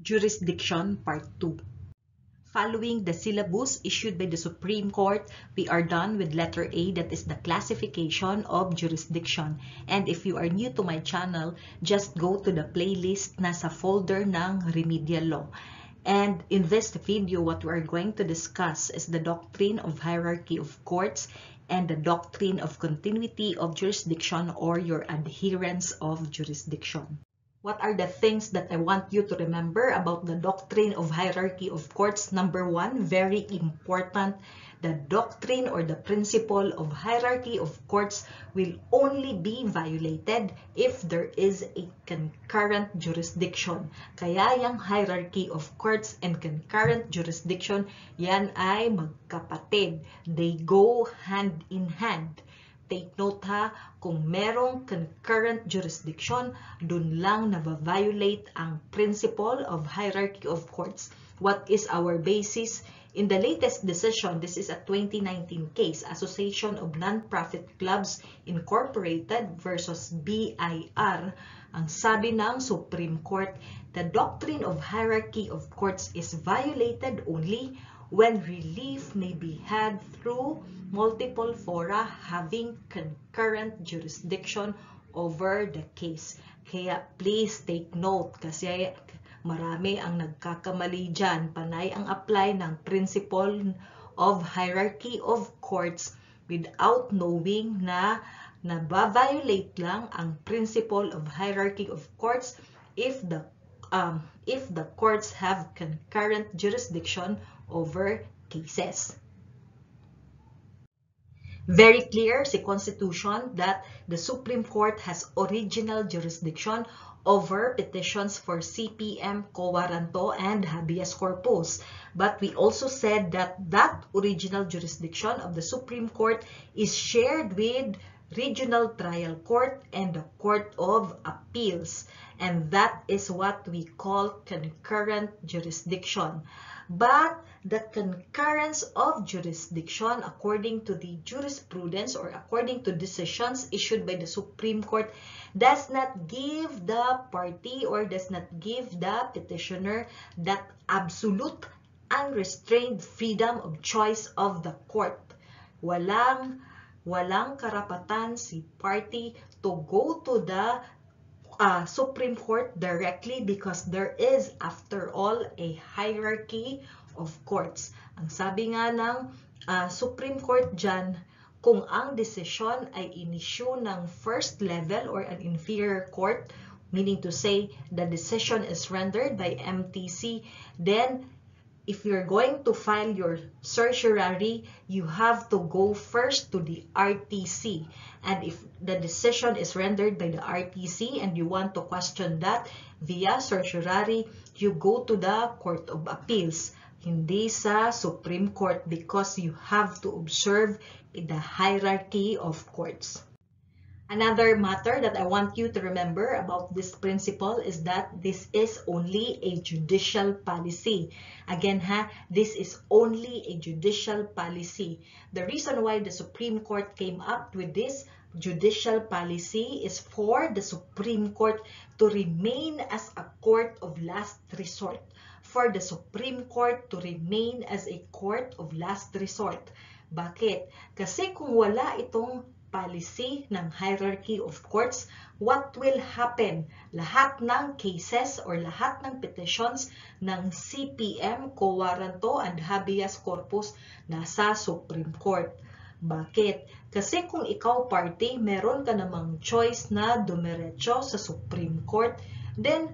Jurisdiction Part 2. Following the syllabus issued by the Supreme Court, we are done with letter A, that is the classification of jurisdiction. And if you are new to my channel, just go to the playlist na sa folder ng Remedial Law. And in this video, what we are going to discuss is the doctrine of hierarchy of courts and the doctrine of continuity of jurisdiction, or your adherence of jurisdiction. What are the things that I want you to remember about the doctrine of hierarchy of courts? Number one, very important, the doctrine or the principle of hierarchy of courts will only be violated if there is a concurrent jurisdiction. Kaya yung hierarchy of courts and concurrent jurisdiction, yan ay magkapatid. They go hand in hand. Take note ha, kung merong concurrent jurisdiction, dun lang na-violate ang principle of hierarchy of courts. What is our basis? In the latest decision, this is a 2019 case, Association of Non-Profit Clubs Incorporated versus BIR, ang sabi ng Supreme Court, the doctrine of hierarchy of courts is violated only when relief may be had through multiple fora having concurrent jurisdiction over the case. Kaya please take note kasi marami ang nagkakamali dyan. Panay ang apply ng principle of hierarchy of courts without knowing na nabaviolate lang ang principle of hierarchy of courts if the courts have concurrent jurisdiction over cases. Very clear sa Constitution that the Supreme Court has original jurisdiction over petitions for CPM, quo warranto, and habeas corpus. But we also said that that original jurisdiction of the Supreme Court is shared with Regional Trial Court and the Court of Appeals. And that is what we call concurrent jurisdiction. But the concurrence of jurisdiction, according to the jurisprudence or according to decisions issued by the Supreme Court, does not give the party or does not give the petitioner that absolute unrestrained freedom of choice of the court. Walang karapatan si party to go to the Supreme Court directly because there is, after all, a hierarchy of courts. Ang sabi nga ng Supreme Court dyan, kung ang desisyon ay in-issue ng first level or an inferior court, meaning to say the decision is rendered by MTC, then if you're going to file your certiorari, you have to go first to the RTC. And if the decision is rendered by the RTC and you want to question that via certiorari, you go to the Court of Appeals, hindi sa Supreme Court, because you have to observe the hierarchy of courts. Another matter that I want you to remember about this principle is that this is only a judicial policy. Again, this is only a judicial policy. The reason why the Supreme Court came up with this judicial policy is for the Supreme Court to remain as a court of last resort. For the Supreme Court to remain as a court of last resort. Bakit? Kasi kung wala itong policy ng hierarchy of courts, what will happen? Lahat ng cases or lahat ng petitions ng CPM, quo warranto, and habeas corpus nasa Supreme Court. Bakit? Kasi kung ikaw party, meron ka namang choice na dumiretso sa Supreme Court, then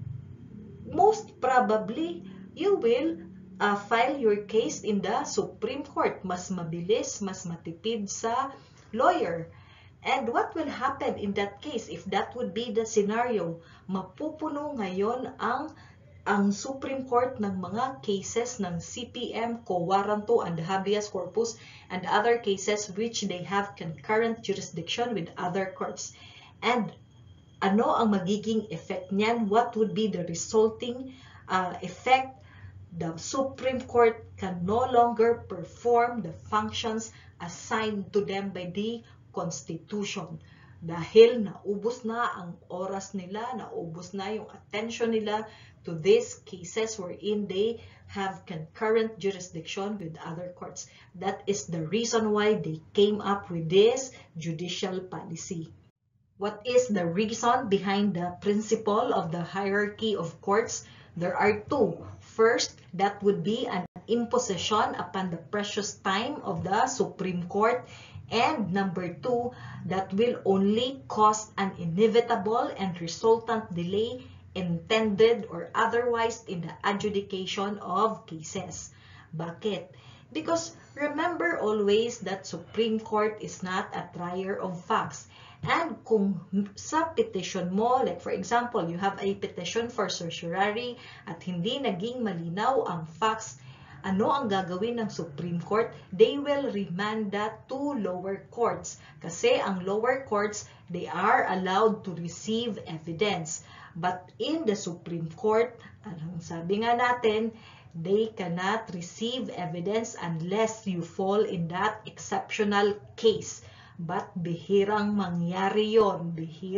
most probably you will file your case in the Supreme Court. Mas mabilis, mas matipid sa lawyer. And what will happen in that case if that would be the scenario? Mapupuno ngayon ang Supreme Court ng mga cases ng CPM, quo warranto, and habeas corpus, and other cases which they have concurrent jurisdiction with other courts. And ano ang magiging effect niyan? What would be the resulting effect? The Supreme Court can no longer perform the functions assigned to them by the Constitution. dahil naubos na ang oras nila, naubos na yung attention nila to these cases wherein they have concurrent jurisdiction with other courts. That is the reason why they came up with this judicial policy. What is the reason behind the principle of the hierarchy of courts? There are two. First, that would be an imposition upon the precious time of the Supreme Court. And number two, that will only cause an inevitable and resultant delay intended or otherwise in the adjudication of cases. Bakit? Because remember always that Supreme Court is not a trier of facts. And kung sa petition mo, like for example, you have a petition for certiorari at hindi naging malinaw ang facts, ano ang gagawin ng Supreme Court? They will remand that to lower courts. Kasi ang lower courts, they are allowed to receive evidence. But in the Supreme Court, anong sabi nga natin, they cannot receive evidence unless you fall in that exceptional case. But bihirang mangyari yon,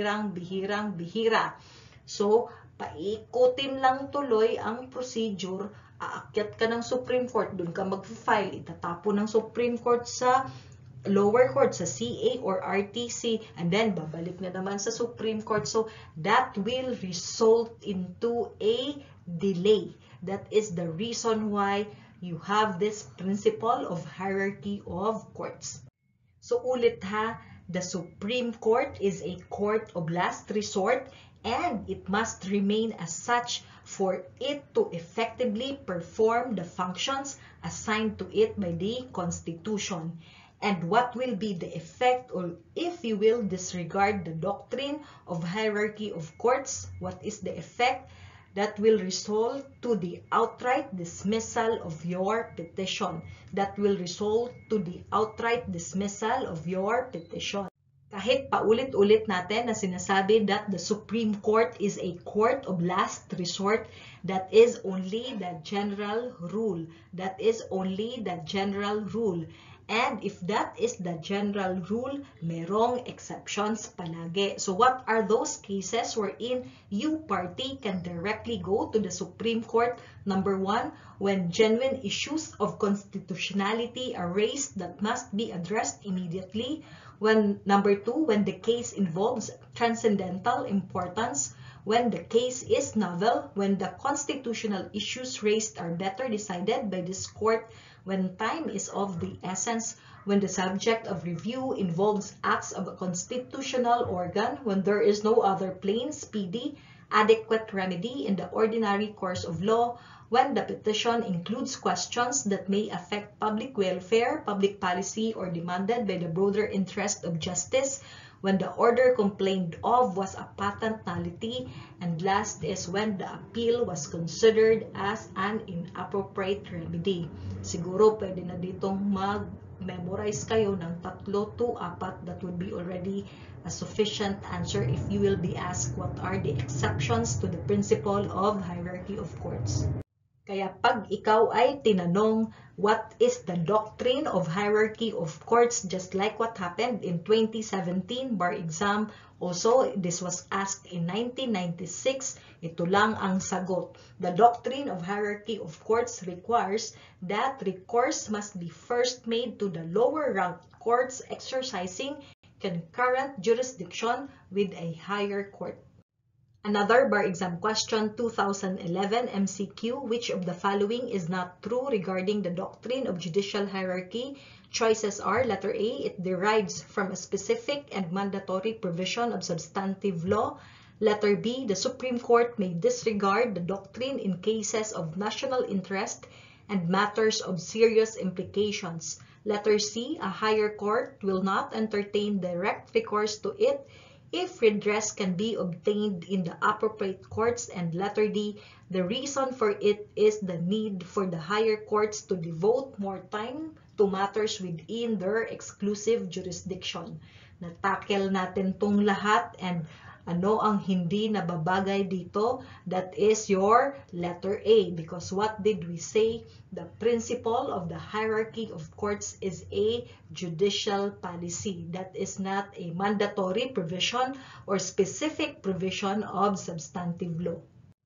bihira. So, paikutin lang tuloy ang procedure, aakyat ka ng Supreme Court, dun ka mag-file, itatapon ng Supreme Court sa lower court, sa CA or RTC, and then babalik na naman sa Supreme Court. So, that will result into a delay. That is the reason why you have this principle of hierarchy of courts. So ulit ha, the Supreme Court is a court of last resort and it must remain as such for it to effectively perform the functions assigned to it by the Constitution. And what will be the effect, or if you will disregard the doctrine of hierarchy of courts, what is the effect? That will result to the outright dismissal of your petition. That will result to the outright dismissal of your petition. Kahit paulit-ulit natin na sinasabi that the Supreme Court is a court of last resort, that is only the general rule. That is only the general rule. And if that is the general rule, merong exceptions palagi. So what are those cases wherein you party can directly go to the Supreme Court? Number one, when genuine issues of constitutionality are raised that must be addressed immediately. Number two, when the case involves transcendental importance. When the case is novel, when the constitutional issues raised are better decided by this court, when time is of the essence, when the subject of review involves acts of a constitutional organ, when there is no other plain, speedy, adequate remedy in the ordinary course of law, when the petition includes questions that may affect public welfare, public policy, or demanded by the broader interest of justice, when the order complained of was a patent nullity, and last is when the appeal was considered as an inappropriate remedy. Siguro pwede na ditong mag-memorize kayo ng 3 to 4. That would be already a sufficient answer if you will be asked what are the exceptions to the principle of hierarchy of courts. Kaya pag ikaw ay tinanong, what is the doctrine of hierarchy of courts, just like what happened in 2017 bar exam, also this was asked in 1996, ito lang ang sagot. The doctrine of hierarchy of courts requires that recourse must be first made to the lower ranked courts exercising concurrent jurisdiction with a higher court. Another bar exam question, 2011 MCQ, which of the following is not true regarding the doctrine of judicial hierarchy? Choices are, letter A, it derives from a specific and mandatory provision of substantive law. Letter B, the Supreme Court may disregard the doctrine in cases of national interest and matters of serious implications. Letter C, a higher court will not entertain direct recourse to it if redress can be obtained in the appropriate courts. And letter D, the reason for it is the need for the higher courts to devote more time to matters within their exclusive jurisdiction. Natakel natin tong lahat, and Ano ang hindi nababagay dito? That is your letter A, because what did we say? The principle of the hierarchy of courts is a judicial policy. That is not a mandatory provision or specific provision of substantive law.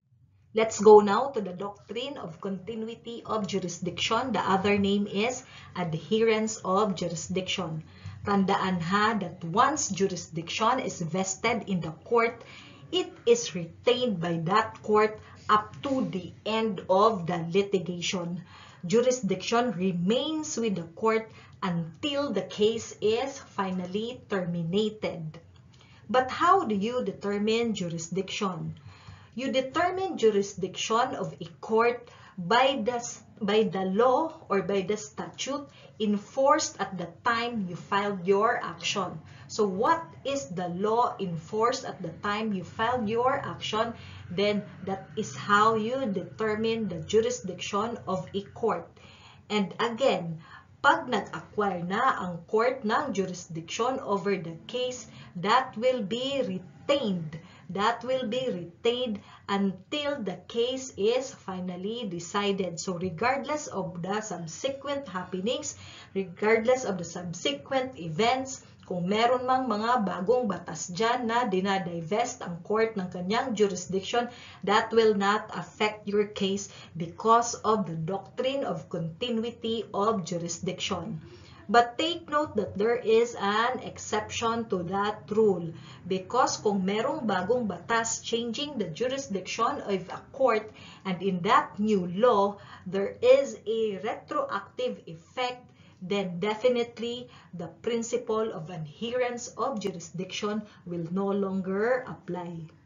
Let's go now to the doctrine of continuity of jurisdiction. The other name is adherence of jurisdiction. Tandaan ha that once jurisdiction is vested in the court, it is retained by that court up to the end of the litigation. Jurisdiction remains with the court until the case is finally terminated. But how do you determine jurisdiction? You determine jurisdiction of a court by the law or by the statute enforced at the time you filed your action. So what is the law enforced at the time you filed your action? Then that is how you determine the jurisdiction of a court. And again, pag nag-acquire na ang court ng jurisdiction over the case, that will be retained. That will be retained until the case is finally decided. So regardless of the subsequent happenings, regardless of the subsequent events, kung meron mang mga bagong batas dyan na dinadivest ang court ng kanyang jurisdiction, that will not affect your case because of the doctrine of continuity of jurisdiction. But take note that there is an exception to that rule, because kung merong bagong batas changing the jurisdiction of a court, and in that new law, there is a retroactive effect, then definitely the principle of adherence of jurisdiction will no longer apply.